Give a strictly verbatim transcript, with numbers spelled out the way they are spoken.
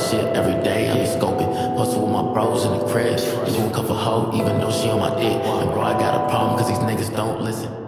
shit every day, I be scoping. Hustle with my bros in the crib. You won't cuff a hoe, even though she on my dick. And bro, I got a problem, cause these niggas don't listen.